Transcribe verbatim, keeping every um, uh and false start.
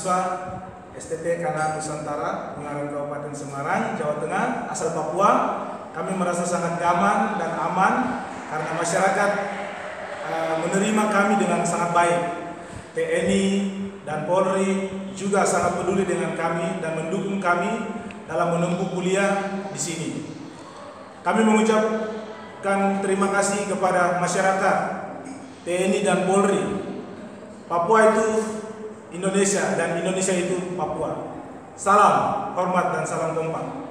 mahasiswa S T T Kana Nusantara, Ungaran Kabupaten Semarang, Jawa Tengah, asal Papua. Kami merasa sangat nyaman dan aman karena masyarakat uh, menerima kami dengan sangat baik. T N I dan Polri juga sangat peduli dengan kami dan mendukung kami dalam menempuh kuliah di sini. Kami mengucapkan terima kasih kepada masyarakat, T N I dan Polri. Papua itu Indonesia dan Indonesia itu Papua. Salam hormat dan salam kompak.